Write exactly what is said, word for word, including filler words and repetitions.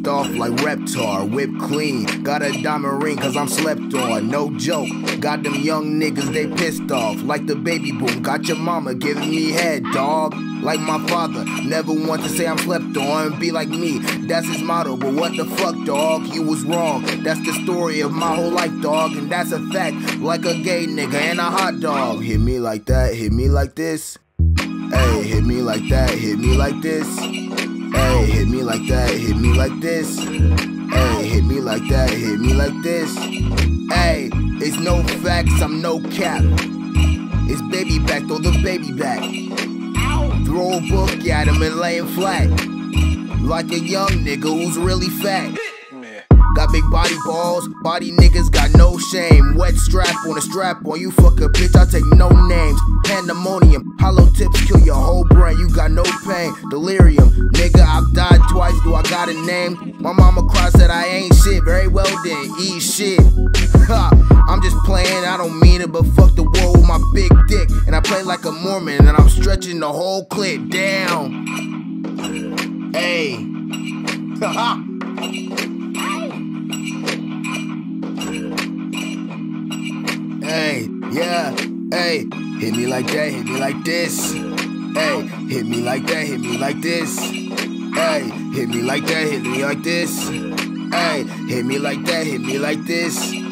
Pissed off like Reptar, whipped clean. Got a diamond ring cause I'm slept on, no joke. Got them young niggas, they pissed off like the baby boom. Got your mama giving me head, dog. Like my father, never want to say I'm slept on. Be like me, that's his motto. But what the fuck, dog? You was wrong. That's the story of my whole life, dog. And that's a fact, like a gay nigga and a hot dog. Hit me like that, hit me like this. Hey, hit me like that, hit me like this. Hey, hit me like that, hit me like this. Hey, hit me like that, hit me like this. Hey, it's no facts, I'm no cap. It's baby back, throw the baby back. Throw a book at him and lay him flat. Like a young nigga who's really fat. Got big body balls, body niggas got no shame. Wet strap on a strap on, you fuck a bitch, I take no names. Pandemonium, hollow tips kill your whole brain. You got no pain, delirium. Nigga, I've died twice, do I got a name? My mama cried, said I ain't shit, very well then, eat shit. Ha, I'm just playing, I don't mean it, but fuck the world with my big dick. And I play like a Mormon, and I'm stretching the whole clip down. Hey, haha. Hey, yeah, hey, hit me like that, hit me like this. Hey, hit me like that, hit me like this. Hey, hit me like that, hit me like this. Hey, hit me like that, hit me like this.